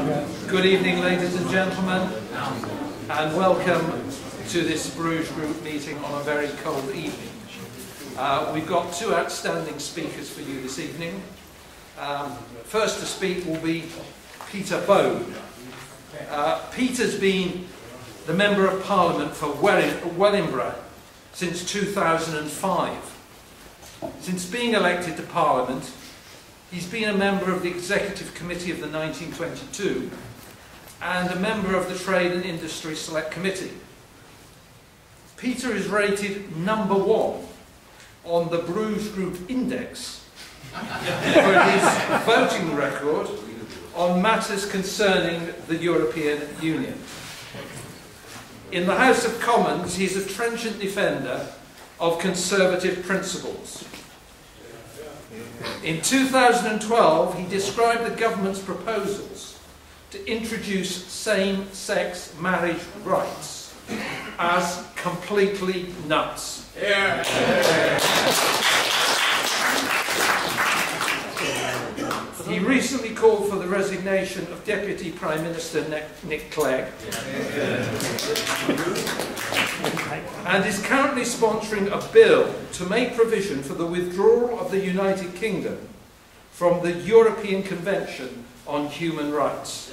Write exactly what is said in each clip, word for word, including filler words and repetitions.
Good evening, ladies and gentlemen, and welcome to this Bruges group meeting on a very cold evening. Uh, we've got two outstanding speakers for you this evening. Um, first to speak will be Peter Bode. Uh, Peter's been the Member of Parliament for Wellingborough since two thousand five. Since being elected to Parliament, he's been a member of the Executive Committee of the nineteen twenty-two and a member of the Trade and Industry Select Committee. Peter is rated number one on the Bruges Group Index for his voting record on matters concerning the European Union. In the House of Commons, he's a trenchant defender of conservative principles. In two thousand twelve, he described the government's proposals to introduce same-sex marriage rights as completely nuts. Yeah. He recently called for the resignation of Deputy Prime Minister Nick Clegg and is currently sponsoring a bill to make provision for the withdrawal of the United Kingdom from the European Convention on Human Rights.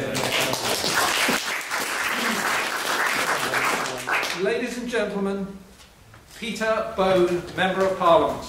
Ladies and gentlemen, Peter Bode, Member of Parliament.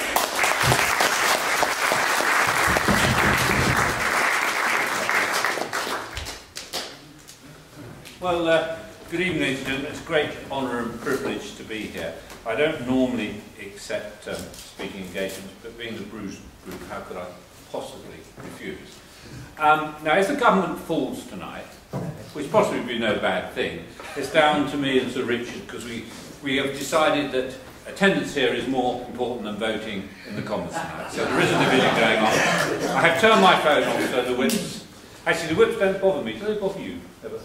Well, uh, good evening, ladies and gentlemen. It's a great honour and privilege to be here. I don't normally accept um, speaking engagements, but being the Bruges group, how could I possibly refuse? Um, now, if the government falls tonight, which possibly would be no bad thing, it's down to me and Sir Richard, because we, we have decided that attendance here is more important than voting in the Commons tonight. So there is a division going on. I have turned my phone off, so the whips... Actually, the whips don't bother me. Do they bother you, ever?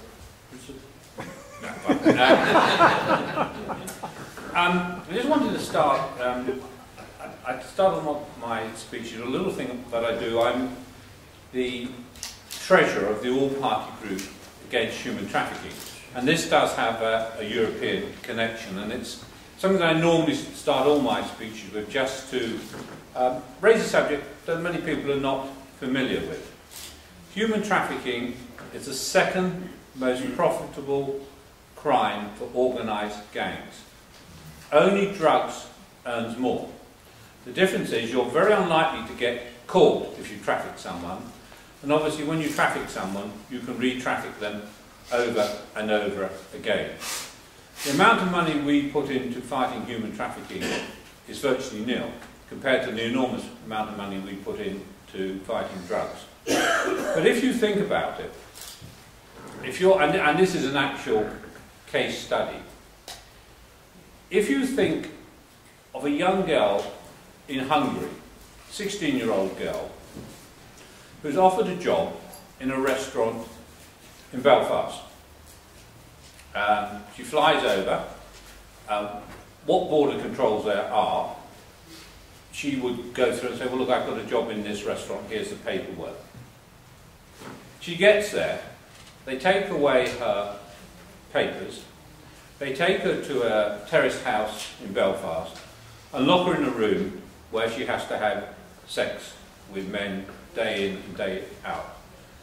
No, um, I just wanted to start, um, I, I start on my speech with a little thing that I do. I'm the treasurer of the all-party group against human trafficking, and this does have a, a European connection, and it's something that I normally start all my speeches with, just to um, raise a subject that many people are not familiar with. Human trafficking is the second most profitable crime for organised gangs. Only drugs earns more. The difference is you're very unlikely to get caught if you traffic someone, and obviously when you traffic someone you can re-traffic them over and over again. The amount of money we put into fighting human trafficking is virtually nil compared to the enormous amount of money we put into fighting drugs. But if you think about it, if you're, and, and this is an actual case study. If you think of a young girl in Hungary, sixteen-year-old girl, who's offered a job in a restaurant in Belfast. Um, she flies over. Um, what border controls there are, she would go through and say, well, look, I've got a job in this restaurant, here's the paperwork. She gets there, they take away her papers, they take her to a terraced house in Belfast and lock her in a room where she has to have sex with men day in and day out.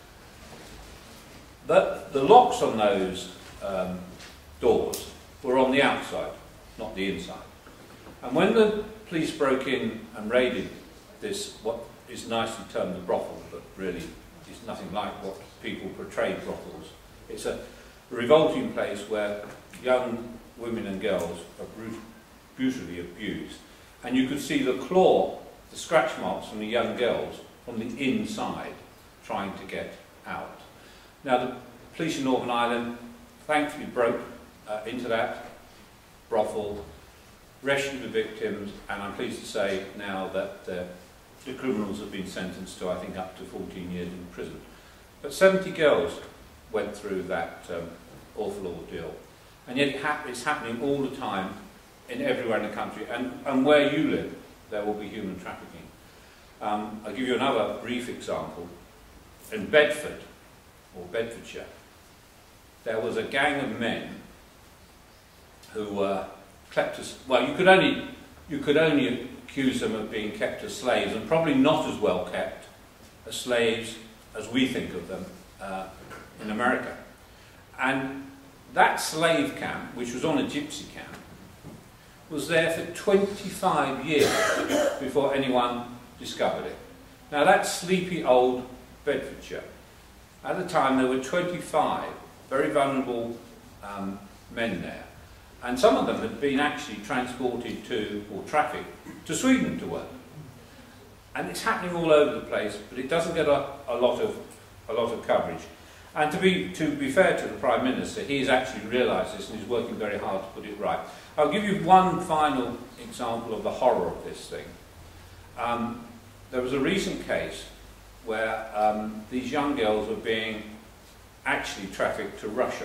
The, the locks on those um, doors were on the outside, not the inside. And when the police broke in and raided this, what is nicely termed a brothel, but really is nothing like what people portray brothels. It's a revolting place where young women and girls are brut brutally abused. And you could see the claw, the scratch marks from the young girls from the inside trying to get out. Now the police in Northern Ireland thankfully broke uh, into that brothel, rescued the victims, and I'm pleased to say now that uh, the criminals have been sentenced to, I think, up to fourteen years in prison. But seventy girls went through that um, awful ordeal. And yet it ha it's happening all the time in everywhere in the country. And, and where you live, there will be human trafficking. Um, I'll give you another brief example. In Bedford, or Bedfordshire, there was a gang of men who were kleptos. Well, you could only you could only accuse them of being kept as slaves, and probably not as well kept as slaves as we think of them uh, in America. And that slave camp, which was on a gypsy camp, was there for twenty-five years before anyone discovered it. Now that's sleepy old Bedfordshire. At the time there were twenty-five very vulnerable um, men there, and some of them had been actually transported to, or trafficked, to Sweden to work. And it's happening all over the place, but it doesn't get a, a lot of a lot of coverage. And to be to be fair to the Prime Minister, he's actually realised this and he's working very hard to put it right. I'll give you one final example of the horror of this thing. Um, there was a recent case where um, these young girls were being actually trafficked to Russia.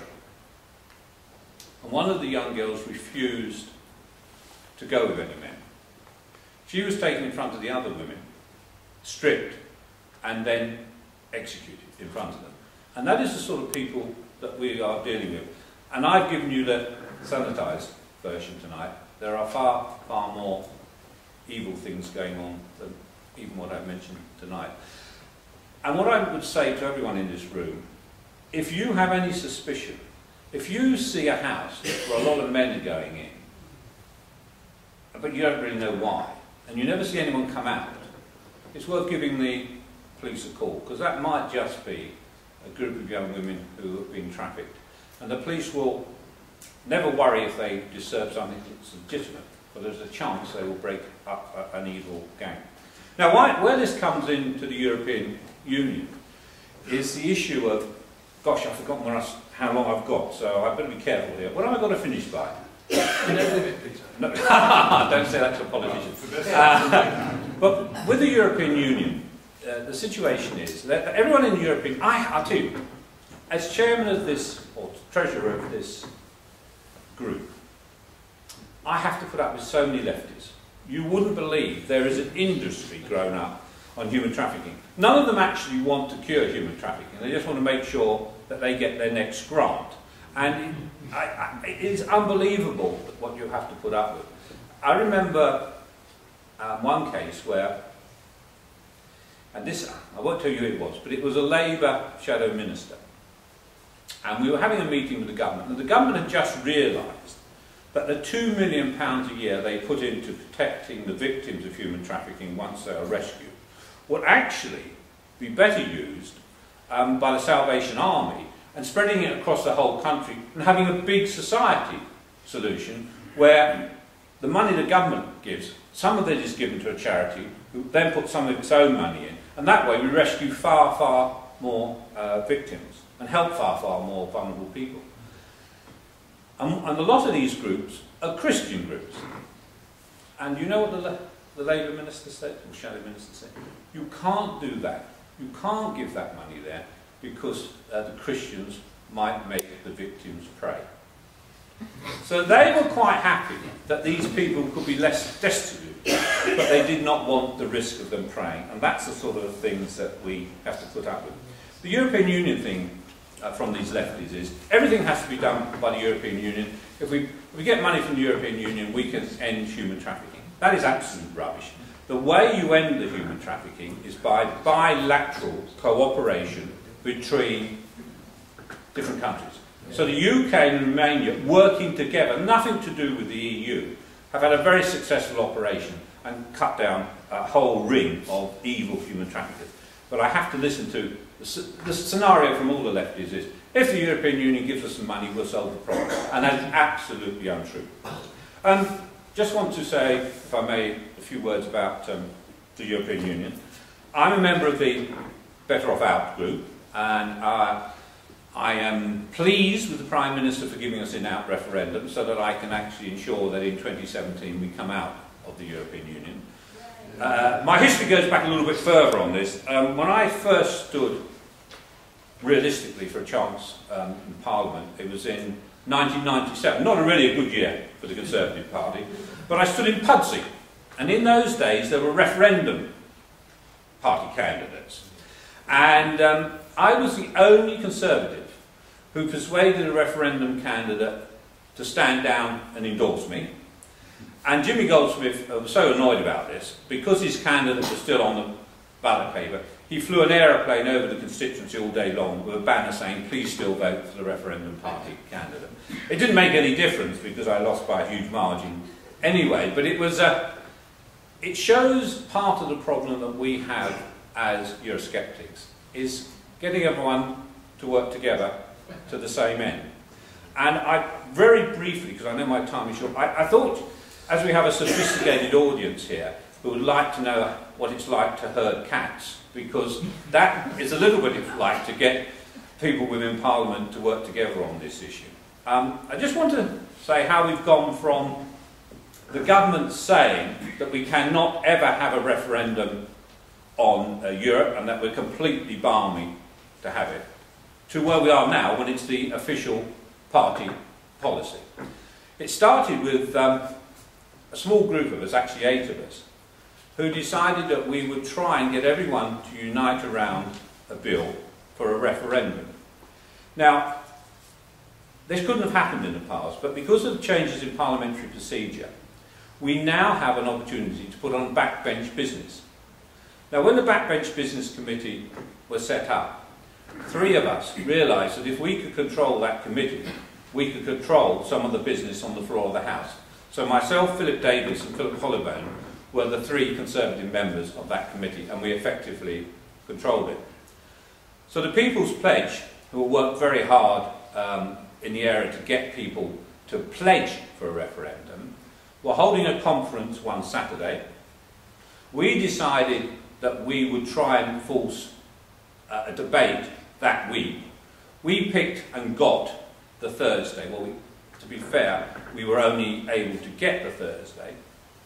And one of the young girls refused to go with any men. She was taken in front of the other women, stripped, and then executed in front of them. And that is the sort of people that we are dealing with. And I've given you the sanitised version tonight. There are far, far more evil things going on than even what I've mentioned tonight. And what I would say to everyone in this room, if you have any suspicion, if you see a house where a lot of men are going in, but you don't really know why, and you never see anyone come out, it's worth giving the police a call, because that might just be a group of young women who have been trafficked. And the police will never worry if they disturb something that's legitimate, but there's a chance they will break up a, an evil gang. Now, why, where this comes into the European Union is the issue of, gosh, I've forgotten where I, how long I've got, so I better be careful here. What have I got to finish by? No, don't say that to a politician. Uh, but with the European Union, uh, the situation is that everyone in the European, I, I'll tell you, as chairman of this, or treasurer of this group, I have to put up with so many lefties. You wouldn't believe there is an industry grown up on human trafficking. None of them actually want to cure human trafficking. They just want to make sure that they get their next grant. And it, I, I, it is unbelievable what you have to put up with. I remember um, one case where, and this, I won't tell you who it was, but it was a Labour shadow minister. And we were having a meeting with the government, and the government had just realised that the two million pounds a year they put into protecting the victims of human trafficking once they are rescued would actually be better used um, by the Salvation Army and spreading it across the whole country and having a big society solution where the money the government gives, some of it is given to a charity who then puts some of its own money in, and that way we rescue far, far more uh, victims and help far, far more vulnerable people. And, and a lot of these groups are Christian groups. And you know what the, the Labour minister said, or shadow minister said? You can't do that. You can't give that money there because uh, the Christians might make the victims pray. So they were quite happy that these people could be less destitute, but they did not want the risk of them praying. And that's the sort of things that we have to put up with. The European Union thing uh, from these lefties is everything has to be done by the European Union. If we, if we get money from the European Union, we can end human trafficking. That is absolute rubbish. The way you end the human trafficking is by bilateral cooperation between different countries. So the U K and Romania, working together, nothing to do with the E U, have had a very successful operation and cut down a whole ring of evil human traffickers. But I have to listen to the, the scenario from all the lefties is, if the European Union gives us some money, we'll solve the problem. And that is absolutely untrue. Um, just want to say, if I may, a few words about um, the European Union. I'm a member of the Better Off Out group, and uh, I am pleased with the Prime Minister for giving us an out referendum so that I can actually ensure that in twenty seventeen we come out of the European Union. Uh, my history goes back a little bit further on this. Um, when I first stood realistically for a chance um, in Parliament, it was in nineteen ninety-seven, not a really a good year for the Conservative Party, but I stood in Pudsey, and in those days there were referendum party candidates. And um, I was the only Conservative who persuaded a referendum candidate to stand down and endorse me. And Jimmy Goldsmith was so annoyed about this, because his candidate was still on the ballot paper, he flew an aeroplane over the constituency all day long with a banner saying, please still vote for the referendum party candidate. It didn't make any difference because I lost by a huge margin anyway, but it was uh, it shows part of the problem that we have as Eurosceptics, is getting everyone to work together to the same end. And I, very briefly, because I know my time is short, I, I thought, as we have a sophisticated audience here who would like to know what it's like to herd cats, because that is a little bit like to get people within Parliament to work together on this issue. Um, I just want to say how we've gone from the government saying that we cannot ever have a referendum on uh, Europe and that we're completely balmy to have it, to where we are now when it's the official party policy. It started with um, a small group of us, actually eight of us, who decided that we would try and get everyone to unite around a bill for a referendum. Now, this couldn't have happened in the past, but because of the changes in parliamentary procedure, we now have an opportunity to put on backbench business. Now, when the Backbench Business Committee was set up, three of us realised that if we could control that committee, we could control some of the business on the floor of the House. So myself, Philip Davis and Philip Hollowbone were the three Conservative members of that committee, and we effectively controlled it. So the People's Pledge, who worked very hard um, in the area to get people to pledge for a referendum, were holding a conference one Saturday. We decided that we would try and force uh, a debate that week. We picked and got the Thursday. Well, we, to be fair, we were only able to get the Thursday.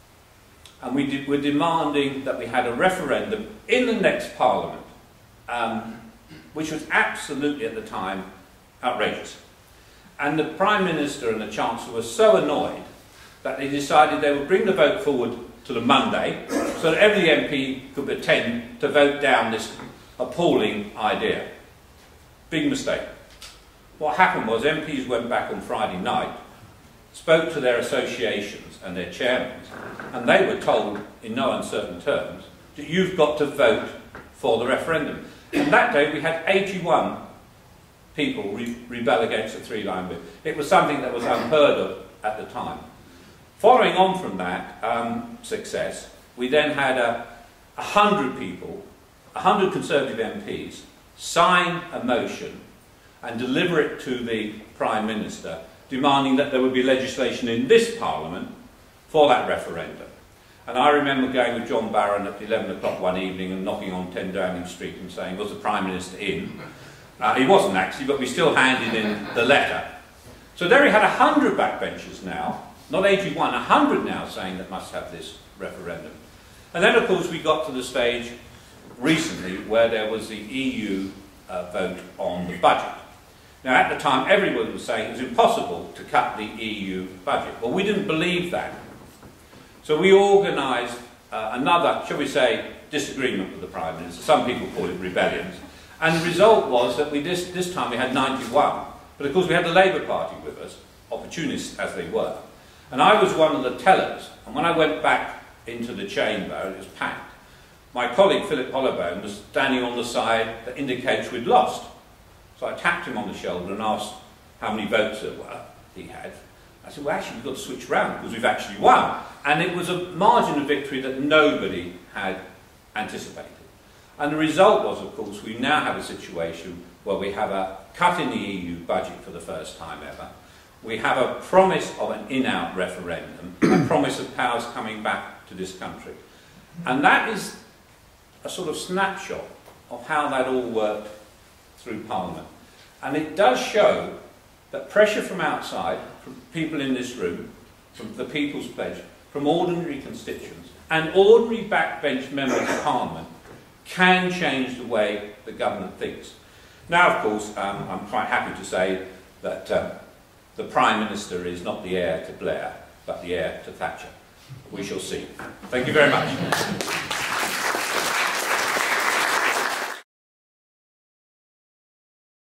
And we did, were demanding that we had a referendum in the next Parliament, um, which was absolutely, at the time, outrageous. And the Prime Minister and the Chancellor were so annoyed that they decided they would bring the vote forward to the Monday so that every M P could attend to vote down this appalling idea. Big mistake. What happened was M Ps went back on Friday night, spoke to their associations and their chairmen, and they were told in no uncertain terms that you've got to vote for the referendum. And that day we had eighty-one people re rebel against the three-line bill. It was something that was unheard of at the time. Following on from that um, success, we then had a, a hundred people, a hundred Conservative M Ps, sign a motion and deliver it to the Prime Minister, demanding that there would be legislation in this Parliament for that referendum. And I remember going with John Barron at eleven o'clock one evening and knocking on ten Downing Street and saying, was the Prime Minister in? Uh, he wasn't actually, but we still handed in the letter. So there we had a hundred backbenchers now, not eighty-one, a hundred now saying that must have this referendum. And then, of course, we got to the stage recently where there was the E U uh, vote on the budget. Now, at the time, everyone was saying it was impossible to cut the E U budget. Well, we didn't believe that. So we organised uh, another, shall we say, disagreement with the Prime Minister. Some people call it rebellions. And the result was that we this, this time we had ninety-one. But of course we had the Labour Party with us, opportunists as they were. And I was one of the tellers. And when I went back into the chamber, it was packed. My colleague Philip Hollowbone was standing on the side that indicates we'd lost. So I tapped him on the shoulder and asked how many votes there were he had. I said, well, actually, we've got to switch round because we've actually won. And it was a margin of victory that nobody had anticipated. And the result was, of course, we now have a situation where we have a cut in the E U budget for the first time ever. We have a promise of an in-out referendum, a promise of powers coming back to this country. And that is a sort of snapshot of how that all worked through Parliament. And it does show that pressure from outside, from people in this room, from the People's Pledge, from ordinary constituents, and ordinary backbench members of Parliament can change the way the government thinks. Now, of course, um, I'm quite happy to say that uh, the Prime Minister is not the heir to Blair, but the heir to Thatcher. We shall see. Thank you very much.